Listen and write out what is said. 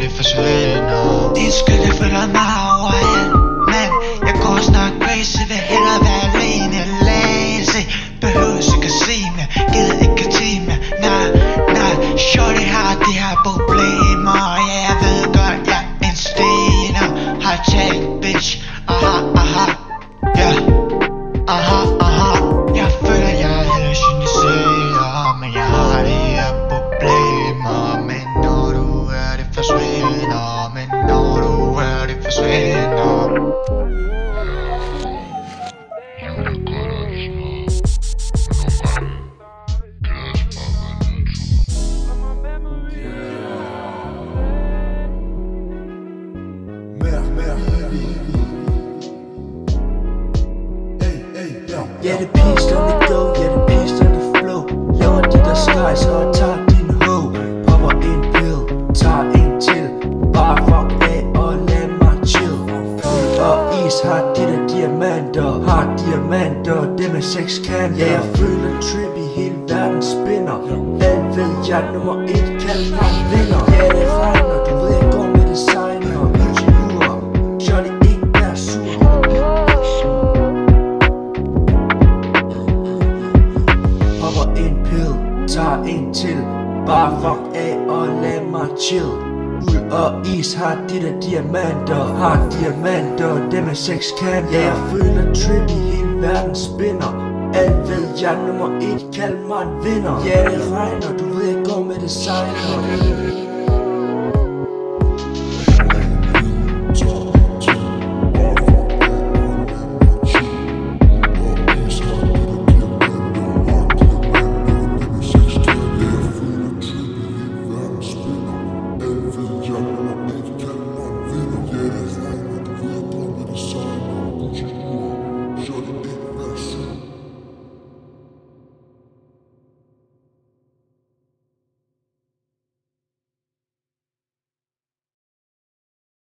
det forsvinder. Din skyld, jeg føler mig overalt. Men jeg går snart crazy, vil hellere være alene. Lazy, behøves ikke at sige mere, gider ikke at sige mere. Nej, shorty har de her problemer. Ja, jeg ved godt, jeg er en stener. Har talt, bitch, aha, ja, aha. Jeg føler, jeg er helt syniseret, men jeg har de her problemer. Men når du er det forsvinder, men når du er det forsvinder. Ja, det peace on the go, ja, det peace on the flow. Laver de der skies og tager din ho. Popper en pill, tager en til. Bare fuck af og lad mig chill. Fuld og is har de der diamanter. Har diamanter, det med 6 kanter. Ja, jeg føler trippy, hele verden spinner. Alt ved jeg, nummer 1, kald mig vinder. Ja, det regner, du ved jeg går med designer. Gucci-ure, Johnny ikke er sur. Popper en pill, tager en til. Bare fuck af og lad mig chill. Uld og is har de der diamanter. Har diamanter, dem er 6 kanter. Ja, jeg føler trippy, hele verden spinner. Alt ved jeg, nummer 1, kald mig en vinder. Ja, det regner, du ved jeg går med designer.